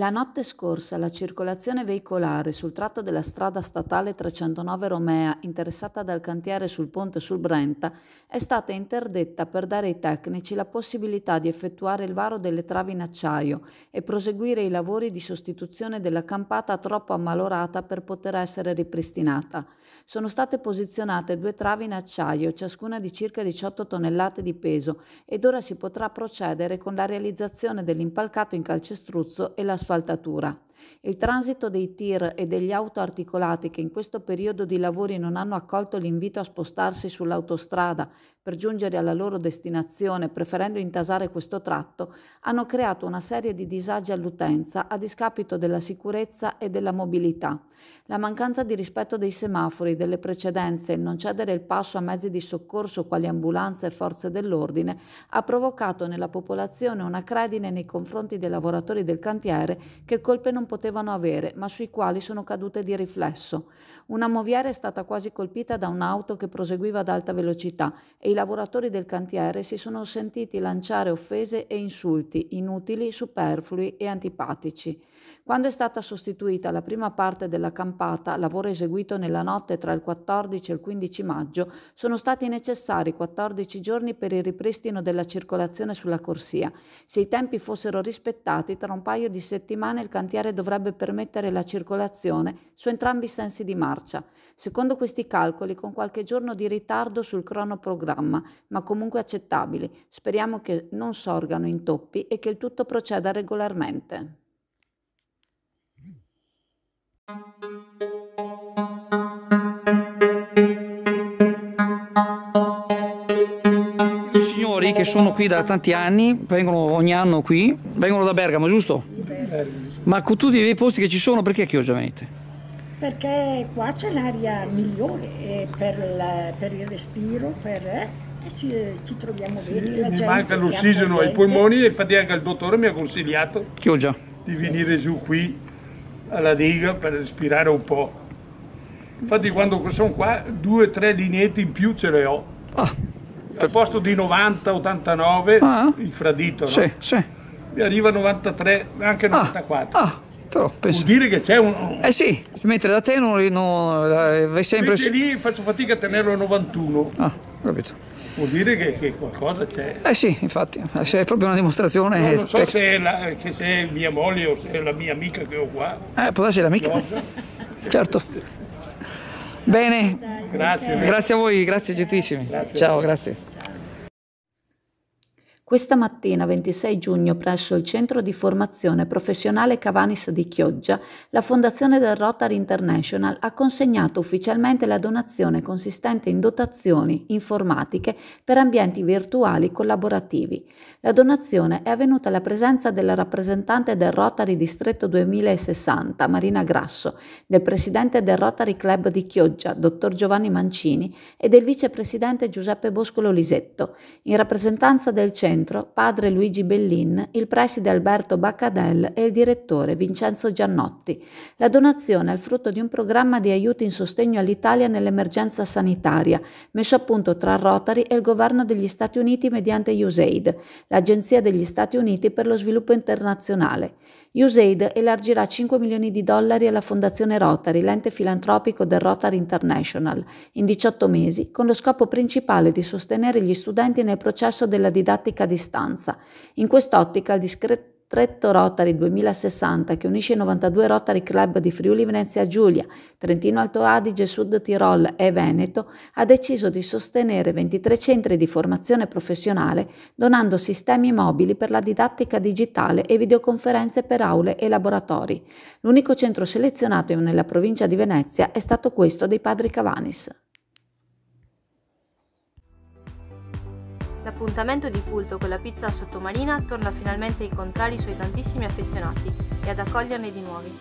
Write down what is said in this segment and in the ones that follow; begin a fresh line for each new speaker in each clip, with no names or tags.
La notte scorsa la circolazione veicolare sul tratto della strada statale 309 Romea, interessata dal cantiere sul ponte sul Brenta, è stata interdetta per dare ai tecnici la possibilità di effettuare il varo delle travi in acciaio e proseguire i lavori di sostituzione della campata troppo ammalorata per poter essere ripristinata. Sono state posizionate 2 travi in acciaio, ciascuna di circa 18 tonnellate di peso, ed ora si potrà procedere con la realizzazione dell'impalcato in calcestruzzo e l'asfaltatura. Il transito dei tir e degli autoarticolati che in questo periodo di lavori non hanno accolto l'invito a spostarsi sull'autostrada per giungere alla loro destinazione, preferendo intasare questo tratto, hanno creato una serie di disagi all'utenza a discapito della sicurezza e della mobilità. La mancanza di rispetto dei semafori, delle precedenze e il non cedere il passo a mezzi di soccorso quali ambulanze e forze dell'ordine ha provocato nella popolazione una credine nei confronti dei lavoratori del cantiere che colpe non potevano avere, ma sui quali sono cadute di riflesso. Una moviera è stata quasi colpita da un'auto che proseguiva ad alta velocità e i lavoratori del cantiere si sono sentiti lanciare offese e insulti inutili, superflui e antipatici. Quando è stata sostituita la prima parte della campata, lavoro eseguito nella notte tra il 14 e il 15 maggio, sono stati necessari 14 giorni per il ripristino della circolazione sulla corsia. Se i tempi fossero rispettati, tra un paio di settimane il cantiere dovrebbe permettere la circolazione su entrambi i sensi di marcia. Secondo questi calcoli, con qualche giorno di ritardo sul cronoprogramma, ma comunque accettabili. Speriamo che non sorgano intoppi e che il tutto proceda regolarmente.
I signori che sono qui da tanti anni, vengono ogni anno qui, vengono da Bergamo, giusto? Ma con tutti i posti che ci sono, perché a Chioggia venite?
Perché qua c'è l'aria migliore per il respiro, e ci troviamo bene. La
Mi
gente,
manca l'ossigeno ai polmoni e infatti anche il dottore mi ha consigliato
Chioggia.
di venire giù qui alla diga per respirare un po'. Infatti quando sono qua 2 o 3 lineette in più ce le ho. Al posto di 90, 89, il fradito, no?
Sì, sì.
Mi arriva 93, anche 94.
Però penso...
Vuol dire che c'è un...
sì, mentre da te non vai sempre...
Invece lì faccio fatica a tenerlo a 91.
Capito.
Vuol dire che qualcosa c'è.
Sì, infatti, è proprio una dimostrazione...
Non so se è mia moglie o se è la mia amica che ho qua.
Può essere l'amica. Certo. Bene.
Grazie.
Grazie a voi, grazie gentilissimi.
Grazie.
Ciao, grazie.
Questa mattina, 26 giugno, presso il Centro di Formazione Professionale Cavanis di Chioggia, la Fondazione del Rotary International ha consegnato ufficialmente la donazione consistente in dotazioni informatiche per ambienti virtuali collaborativi. La donazione è avvenuta alla presenza della rappresentante del Rotary Distretto 2060, Marina Grasso, del presidente del Rotary Club di Chioggia, dottor Giovanni Mancini, e del vicepresidente Giuseppe Boscolo Lisetto. In rappresentanza del centro, padre Luigi Bellin, il preside Alberto Baccadel e il direttore Vincenzo Giannotti. La donazione è il frutto di un programma di aiuti in sostegno all'Italia nell'emergenza sanitaria, messo a punto tra Rotary e il governo degli Stati Uniti mediante USAID, l'Agenzia degli Stati Uniti per lo Sviluppo Internazionale. USAID elargirà $5 milioni alla Fondazione Rotary, l'ente filantropico del Rotary International, in 18 mesi, con lo scopo principale di sostenere gli studenti nel processo della didattica a distanza. In quest'ottica il Distretto Rotary 2060, che unisce i 92 Rotary Club di Friuli Venezia Giulia, Trentino Alto Adige, Sud Tirol e Veneto, ha deciso di sostenere 23 centri di formazione professionale donando sistemi mobili per la didattica digitale e videoconferenze per aule e laboratori. L'unico centro selezionato nella provincia di Venezia è stato questo dei Padri Cavanis.
L'appuntamento di culto con la pizza sottomarina torna finalmente a incontrare i suoi tantissimi affezionati e ad accoglierne di nuovi.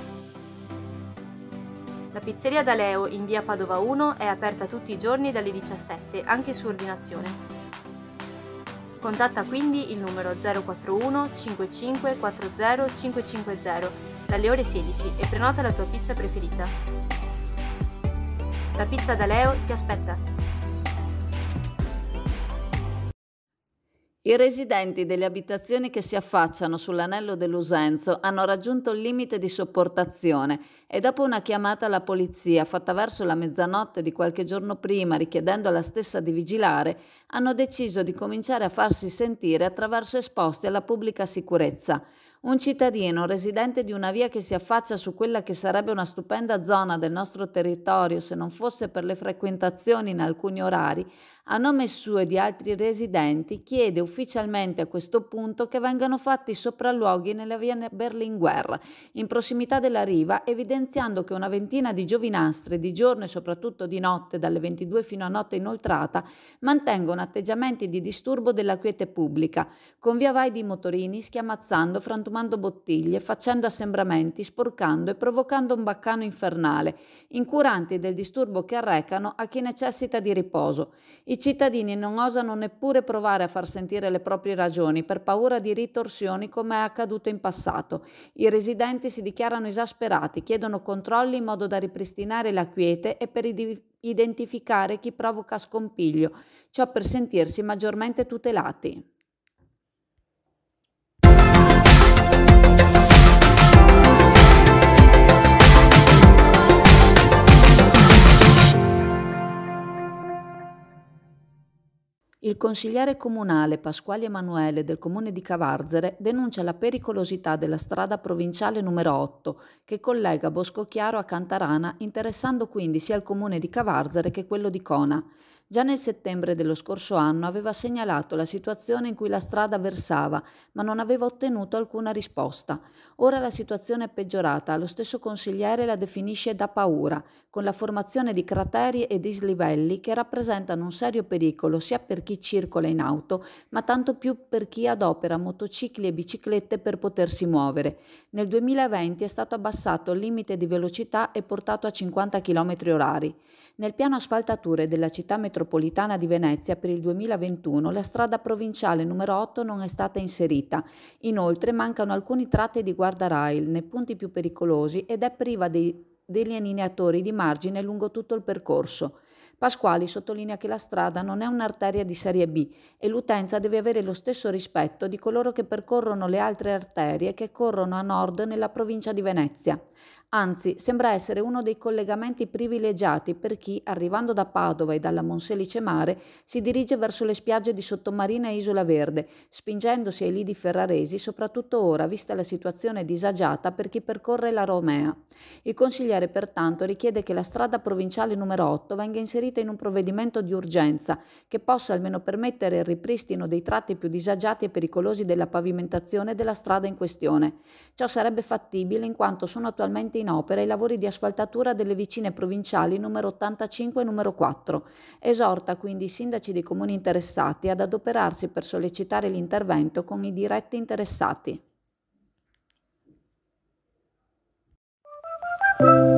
La pizzeria da Leo in via Padova 1 è aperta tutti i giorni dalle 17, anche su ordinazione. Contatta quindi il numero 041 55 40 550 dalle ore 16 e prenota la tua pizza preferita. La pizza da Leo ti aspetta!
I residenti delle abitazioni che si affacciano sull'anello dell'Usenzo hanno raggiunto il limite di sopportazione e dopo una chiamata alla polizia fatta verso la mezzanotte di qualche giorno prima richiedendo alla stessa di vigilare, hanno deciso di cominciare a farsi sentire attraverso esposti alla pubblica sicurezza. Un cittadino residente di una via che si affaccia su quella che sarebbe una stupenda zona del nostro territorio se non fosse per le frequentazioni in alcuni orari, a nome suo e di altri residenti chiede ufficialmente a questo punto che vengano fatti sopralluoghi nella via Berlinguer, in prossimità della riva, evidenziando che una ventina di giovinastri, di giorno e soprattutto di notte, dalle 22 fino a notte inoltrata, mantengono atteggiamenti di disturbo della quiete pubblica, con via vai di motorini, schiamazzando, frantumando bottiglie, facendo assembramenti, sporcando e provocando un baccano infernale, incuranti del disturbo che arrecano a chi necessita di riposo. I cittadini non osano neppure provare a far sentire le proprie ragioni per paura di ritorsioni come è accaduto in passato. I residenti si dichiarano esasperati, chiedono controlli in modo da ripristinare la quiete e per identificare chi provoca scompiglio, ciò per sentirsi maggiormente tutelati. Il consigliere comunale Pasquale Emanuele del comune di Cavarzere denuncia la pericolosità della strada provinciale numero 8 che collega Boscochiaro a Cantarana, interessando quindi sia il comune di Cavarzere che quello di Cona. Già nel settembre dello scorso anno aveva segnalato la situazione in cui la strada versava, ma non aveva ottenuto alcuna risposta. Ora la situazione è peggiorata, lo stesso consigliere la definisce da paura, con la formazione di crateri e dislivelli che rappresentano un serio pericolo sia per chi circola in auto, ma tanto più per chi adopera motocicli e biciclette per potersi muovere. Nel 2020 è stato abbassato il limite di velocità e portato a 50 km/h. Nel piano asfaltature della città metropolitana di Venezia per il 2021 la strada provinciale numero 8 non è stata inserita. Inoltre mancano alcuni tratti di guardrail nei punti più pericolosi ed è priva dei delineatori di margine lungo tutto il percorso. Pasquali sottolinea che la strada non è un'arteria di serie B e l'utenza deve avere lo stesso rispetto di coloro che percorrono le altre arterie che corrono a nord nella provincia di Venezia. Anzi, sembra essere uno dei collegamenti privilegiati per chi, arrivando da Padova e dalla Monselice Mare, si dirige verso le spiagge di Sottomarina e Isola Verde, spingendosi ai lidi ferraresi, soprattutto ora, vista la situazione disagiata per chi percorre la Romea. Il consigliere, pertanto, richiede che la strada provinciale numero 8 venga inserita in un provvedimento di urgenza che possa almeno permettere il ripristino dei tratti più disagiati e pericolosi della pavimentazione della strada in questione. Ciò sarebbe fattibile in quanto sono attualmente in opera i lavori di asfaltatura delle vicine provinciali numero 85 e numero 4. Esorta quindi i sindaci dei comuni interessati ad adoperarsi per sollecitare l'intervento con i diretti interessati.